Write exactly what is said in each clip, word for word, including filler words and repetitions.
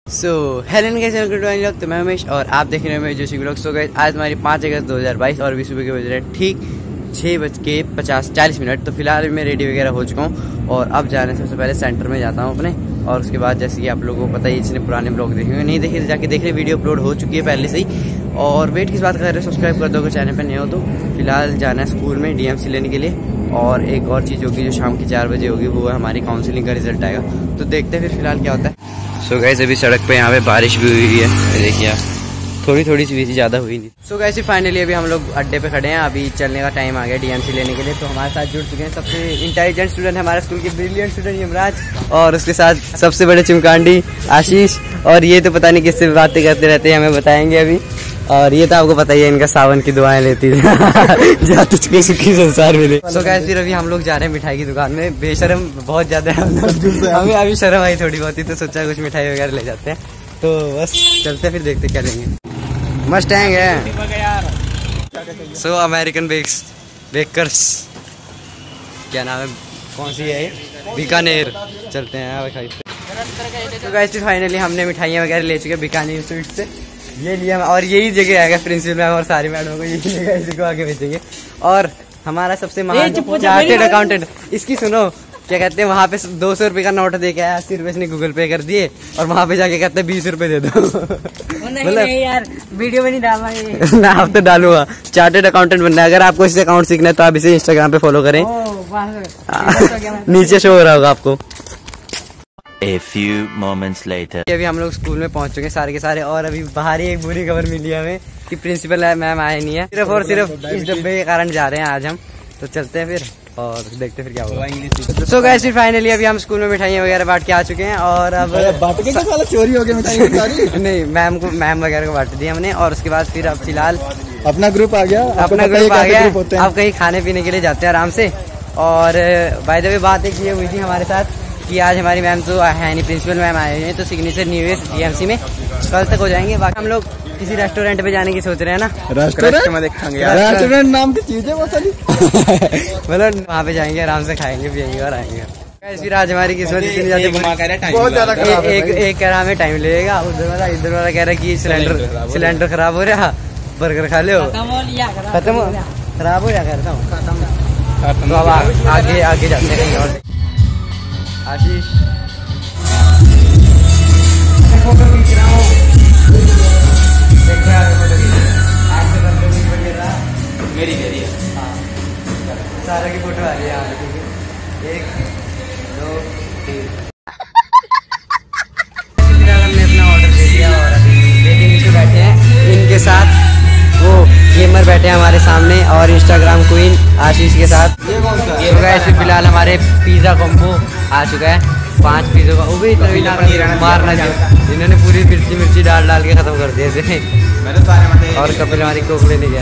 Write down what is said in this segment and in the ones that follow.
So hello कैसे लोग, तो मैं उमेश और आप देख रहे हैं मेरे जोशी ब्लॉग। सो गए आज हमारी पाँच अगस्त दो हज़ार बाईस और अभी सुबह के बज रहे हैं ठीक छः बज के पचास चालीस मिनट। तो फिलहाल मैं रेडी वगैरह हो चुका हूँ और अब जाने से सबसे पहले सेंटर में जाता हूँ अपने, और उसके बाद जैसे कि आप लोगों को पता ही, जिसने पुराने ब्लॉग देखे हुए नहीं देखे जाके देख रहे, वीडियो अपलोड हो चुकी है पहले से ही। और वेट किस बात कर रहे हो, सब्सक्राइब कर दो अगर चैनल पर नहीं हो तो। फिलहाल जाना है स्कूल में डीएमसी लेने के लिए, और एक और चीज़ होगी जो शाम के चार बजे होगी, वो है हमारी काउंसलिंग का रिजल्ट आएगा। तो देखते हैं फिर फिलहाल क्या होता है। सो so गाइस अभी सड़क पे यहाँ पे बारिश भी हुई है, देखिए आप, थोड़ी थोड़ी सी भी ज़्यादा हुई नहीं। सो so गाइस फाइनली अभी हम लोग अड्डे पे खड़े हैं, अभी चलने का टाइम आ गया डीएमसी लेने के लिए। तो हमारे साथ जुड़ चुके हैं सबसे इंटेलिजेंट स्टूडेंट हमारे स्कूल के, ब्रिलियंट स्टूडेंट यमराज, और उसके साथ सबसे बड़े चिमकांडी आशीष, और ये तो पता नहीं किससे बातें करते रहते हैं, हमें बताएंगे अभी। और ये तो आपको पता ही है, इनका सावन की दुआएं लेती है जहाँ तुझको सुखी संसार मिले। सो गाइस फिर अभी हम लोग जा रहे हैं मिठाई की दुकान में, बेशरम बहुत ज्यादा है हमें अभी शर्म आई थोड़ी बहुत ही, तो सोचा कुछ मिठाई वगैरह ले जाते हैं। तो बस चलते हैं, फिर देखते क्या लेंगे। मस्टैंग है, सो अमेरिकन बेक्स बेकर्स, क्या नाम है, कौन सी है ये, बीकानेर। चलते हैं भाई। तो गाइस फाइनली हमने मिठाइयाँ वगैरह ले चुके हैं बीकानेर स्वीट से, ये लिया, और यही जगह आएगा प्रिंसिपल मैम और सारी मैडम को, यही जगह इसी को आगे भेजेंगे। और हमारा सबसे महान चार्टेड अकाउंटेंट, इसकी सुनो क्या कहते हैं, वहाँ पे दो सौ रुपये का नोट दे के आया, अस्सी रुपये इसने गूगल पे कर दिए, और वहाँ पे जाके कहते हैं बीस रुपये दे दो। मतलब यार वीडियो में नहीं डालना ना, आप तो डालूंगा। चार्टेड अकाउंटेंट बनना है, अगर आपको इससे अकाउंट सीखना है तो आप इसे इंस्टाग्राम पे फॉलो करें, नीचे शो हो रहा होगा आपको। A few moments later. अभी हम लोग स्कूल में पहुंच चुके हैं सारे के सारे, और अभी बाहर ही एक बुरी खबर मिली है हमें कि प्रिंसिपल मैम आए नहीं है, सिर्फ और सिर्फ इस डब्बे के कारण जा रहे हैं आज हम। तो चलते हैं फिर और देखते हैं फिर क्या होगा। सो गाइस फिर फाइनली अभी हम स्कूल में मिठाइयाँ वगैरह बांट के आ चुके हैं, और अब बांट के साला चोरी हो गया मिठाई नहीं, मैम को मैम वगैरह को बांट दी हमने, और उसके बाद फिर अब फिलहाल अपना ग्रुप आ गया, अपना ग्रुप आ गया। अब कहीं खाने पीने के लिए जाते हैं आराम से। और बाय द वे बात एक ये हुई थी हमारे साथ कि आज हमारी मैम तो है नहीं, प्रिंसिपल मैम आए हुए हैं, तो सिग्नेचर न्यू ईयर डीएमसी में कल तक हो जाएंगे। बाकी हम लोग किसी रेस्टोरेंट पे जाने की सोच रहे हैं ना, रेस्टोरेंट नाम की चीज है वो साली मतलब वहाँ पे जाएंगे, आराम से खाएंगे पिएंगे और आएंगे। फिर आज हमारी किस्मत इतनी ज्यादा, बहुत ज्यादा खराब है। एक एक कह रहा हमें टाइम लगेगा, उधर वाला इधर वाला कह रहा है कि सिलेंडर सिलेंडर खराब हो रहा, बर्गर खा लो खत्म हो, खराब हो जाएगा खत्म। तो अब आगे आगे जाते हैं कहीं और। आशीष फोटो खींच रहा हूँ, मेरी मेरी हाँ सारा की फोटो आ रही है। एक दो तीन हमने अपना ऑर्डर दे दिया, और अभी वेटिंग लिस्ट पे बैठे हैं, इनके साथ वो गेमर बैठे हैं हमारे सामने, और इंस्टाग्राम क्वीन आशीष के साथ। तो फिलहाल हमारे पिज़्ज़ा कॉम्बो आ चुका है, पांच पिज़्ज़ों का, वो भी मारना जो इन्होंने पूरी मिर्ची मिर्ची डाल डाल के खत्म कर दिया इसे। और कपिल हमारी कोक लेने गया।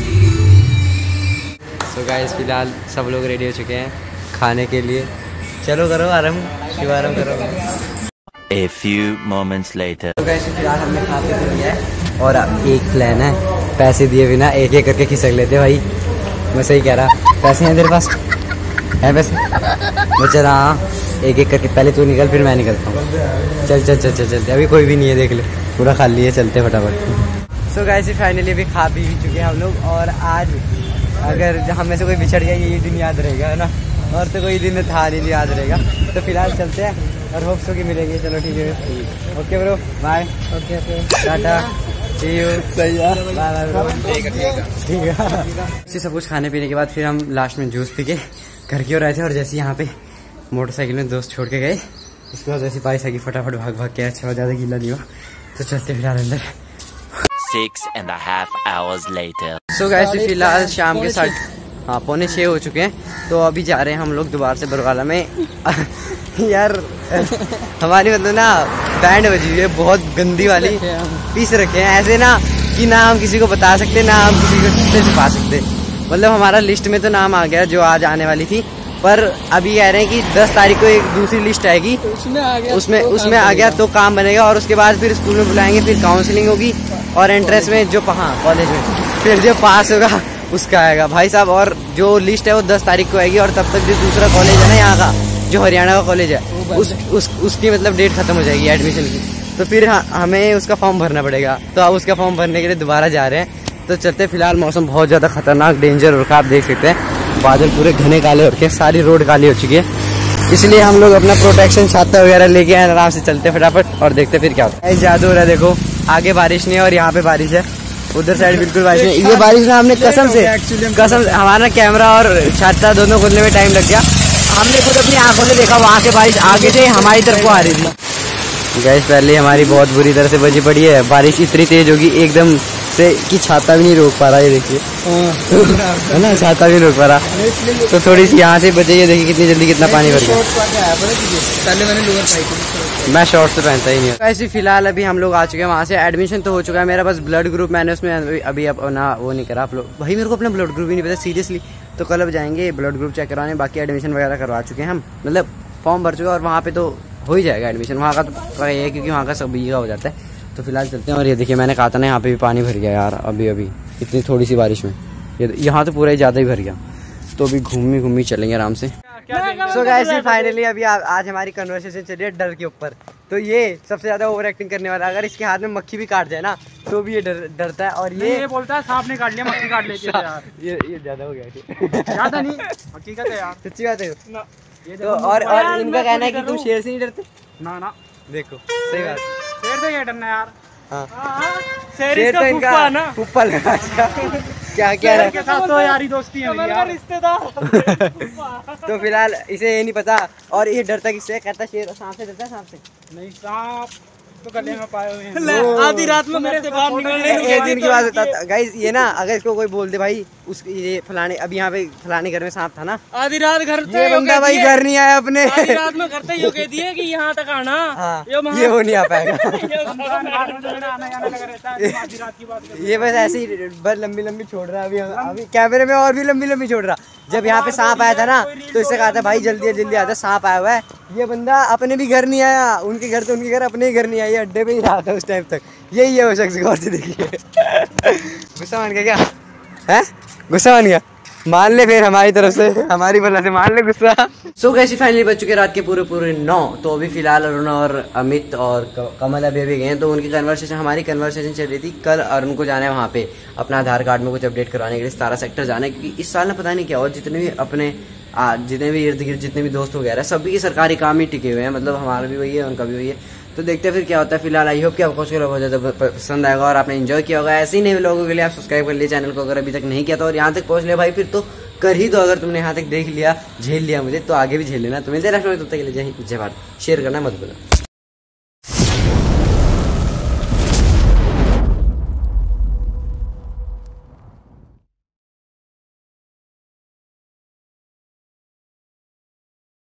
तो गाइस फिलहाल सब लोग रेडी हो चुके हैं खाने के लिए, चलो करो आरम्भ, शुभारम्भ करो। A few moments later. तो गाइस फिलहाल हमने खा पी लिया है, और अब एक प्लान है, पैसे दिए बिना एक एक करके खिसक लेते भाई, मैं सही कह रहा। पैसे हैं तेरे पास, है पैसे? मैं चल हाँ, एक एक करके, पहले तू निकल फिर मैं निकलता हूँ। चल चल चल चल चलते, अभी कोई भी नहीं है, देख ले पूरा खाली है, चलते फटाफट। सो गाइस फाइनली अभी खा पी भी चुके हैं हम लोग, और आज अगर हम में से कोई बिछड़ गया ये दिन याद रहेगा, है ना, और तो कोई दिन था नहीं याद रहेगा। तो फिलहाल चलते हैं और होप्स हो कि मिलेंगे। चलो ठीक है, okay bro, bye, okay tata, see you, सही है, बाय बाय ब्रो, ठीक है ठीक है। सब कुछ खाने पीने के बाद फिर हम लास्ट में जूस पी के घर की ओर आए थे, और जैसे यहाँ पे मोटरसाइकिल में दोस्त छोड़ के गए, उसके बाद जैसे बाईस आगे फटाफट भाग भाग के, अच्छा ज़्यादा गीला नहीं हुआ, तो चलते फिलहाल अंदर। Six and a half hours later. So guys फिलहाल शाम के साढ़े हाँ पौने छः हो चुके हैं, तो अभी जा रहे हैं हम लोग दोबारा से बरवाला में। यार हमारी मतलब ना बैंड बजी हुई है बहुत गंदी वाली, पीस रखे हैं ऐसे ना कि ना हम किसी को बता सकते ना हम किसी को छुपा सकते। मतलब हमारा लिस्ट में तो नाम आ गया जो आज आने वाली थी, पर अभी कह रहे हैं कि दस तारीख को एक दूसरी लिस्ट आएगी, उसमें आ गया उसमें तो उसमें आ गया तो काम बनेगा, और उसके बाद फिर स्कूल में बुलाएंगे, फिर काउंसलिंग होगी, और एंट्रेंस में जो हाँ कॉलेज में फिर जो पास होगा उसका आएगा भाई साहब। और जो लिस्ट है वो दस तारीख को आएगी, और तब तक जो दूसरा कॉलेज है ना यहाँ का, जो हरियाणा का कॉलेज है, उस, उस उसकी मतलब डेट खत्म हो जाएगी एडमिशन की। तो फिर हमें उसका फॉर्म भरना पड़ेगा। तो अब उसका फॉर्म भरने के लिए दोबारा जा रहे हैं। तो चलते, फिलहाल मौसम बहुत ज़्यादा खतरनाक डेंजर हो रखा है, आप देख सकते हैं बादल पूरे घने काले हो रखे हैं, सारी रोड काली हो चुकी है, इसलिए हम लोग अपना प्रोटेक्शन छाता वगैरह लेके आए, आराम से चलते फटाफट और देखते फिर क्या होता है। जादू हो रहा है, देखो आगे बारिश नहीं है और यहाँ पे बारिश है, उधर साइड बिल्कुल बारिश नहीं। ये बारिश ना हमने कसम से कसम हमारा कैमरा और छाता दोनों खोलने में टाइम लग गया, हमने खुद अपनी आंखों से देखा वहाँ से बारिश आगे से हमारी तरफ को आ रही थी। गैस पहले हमारी बहुत बुरी तरह से बजी पड़ी है, बारिश इतनी तेज होगी एकदम से कि छाता भी नहीं रोक पा रहा, ये देखिए है ना, छाता भी रोक पा रहा। तो थोड़ी सी यहाँ से बचाइए, देखिए कितनी जल्दी कितना पानी भर गया। पहले मैंने लोअर पाई थी, मैं शॉर्ट्स तो पहनता ही नहीं हूँ। ऐसे फिलहाल अभी हम लोग आ चुके हैं वहाँ से, एडमिशन तो हो चुका है मेरा, बस ब्लड ग्रुप मैंने उसमें अभी अपना वो नहीं करा अपलोड। भाई मेरे को अपना ब्लड ग्रुप ही नहीं पता सीरियसली, तो कल अब जाएंगे ब्लड ग्रुप चेक करवाने। बाकी एडमिशन वगैरह करवा चुके हैं हम, मतलब फॉर्म भर चुके हैं और वहाँ पे तो हो ही जाएगा एडमिशन, वहाँ का तो ये है क्योंकि वहाँ का सभी का हो जाता है। तो फिलहाल चलते हैं। और ये देखिए मैंने कहा था ना यहाँ पे भी पानी भर गया यार, अभी अभी इतनी थोड़ी सी बारिश में, ये यहाँ तो पूरा ही ज़्यादा ही भर गया। तो अभी घूमी घूमी चलेंगे आराम से। सो गाइस फाइनली अभी आ, आज हमारी कन्वर्सेशन चल रही है डर के ऊपर। तो ये सबसे ज्यादा ओवर एक्टिंग करने वाला, अगर इसके हाथ में मक्खी भी काट जाए ना तो भी ये डर, डरता है। और ये ये बोलता है सांप ने काट लिया, मक्खी काट लेती है यार। ये ये ज्यादा हो गया, ज्यादा नहीं, हकीकत है यार, सच्ची बात है। तो और और इनका कहना है कि तुम शेर से नहीं डरते ना ना, देखो सही बात, शेर से क्या डरना यार। हाँ शेर इसका तो इनका फूफा ना, फूफा लगा क्या क्या शेर के साथ तो यारी दोस्ती है मेरी यार, रिश्तेदार। तो फिलहाल इसे ये नहीं पता। और ये डरता किससे, कहता शेर सांप से डरता है, सांप से नहीं, सांप तो गले में पाए हुए हैं। आधी रात में मेरे से बाहर निकलने एक दिन की बात होता गाइस, ये ना अगर इसको कोई बोल दे भाई उस ये फलाने, अभी यहाँ पे फलाने घर में सांप था ना, आधी रात घर ये बंदा भाई घर नहीं आया अपने, आधी रात में घर से यूँ कह दिए कि यहाँ तक आना। हाँ, ये वो नहीं आ पाएगा। ये बस ऐसे ही बस लंबी लंबी छोड़ रहा है अभी अभी कैमरे में, और भी लंबी लंबी छोड़ रहा। जब यहाँ पे सांप आया था ना तो इससे कहा था भाई जल्दी जल्दी आता, सांप आया हुआ है। ये बंदा अपने भी घर नहीं आया, उनके घर तो उनके घर, अपने ही घर नहीं आया, अड्डे पे ही रहा था उस टाइम तक। यही है वो शख्स, गौर से देखिए। गुस्सा मान गया क्या है, गुस्सा मान गया, मान ले फिर हमारी तरफ से, हमारी बल्ला से मान ले गुस्सा। सो कैसी फाइनली बज चुके रात के पूरे पूरे नौ। तो अभी फिलहाल अरुण और अमित और कमल अभी अभी गए हैं, तो उनकी कन्वर्सेशन, हमारी कन्वर्सेशन चल रही थी। कल अरुण को जाना है वहाँ पे अपना आधार कार्ड में कुछ अपडेट करवाने के लिए, सतारा सेक्टर जाना है, क्योंकि इस साल ना पता नहीं क्या, और जितने भी अपने आ, जितने भी इर्द गिर्द जितने भी दोस्त वगैरह सभी के सरकारी काम ही टिके हुए हैं, मतलब हमारा भी वही है उनका भी वही है। तो देखते हैं फिर क्या होता है। फिलहाल आई होप कि आपको कुछ बहुत ज़्यादा पसंद आएगा और आपने एंजॉय किया होगा। ऐसे ही नए लोगों के लिए आप सब्सक्राइब कर लिए चैनल को, अगर अभी तक नहीं किया तो, और यहाँ तक पहुँच लिया भाई फिर तो कर ही दो। अगर तुमने यहाँ तक देख लिया, झेल लिया मुझे, तो आगे भी झेल लेना। तो मिलते हैं नेक्स्ट में, तब तक के लिए जय हिंद जय भारत। शेयर करना मत भूलना।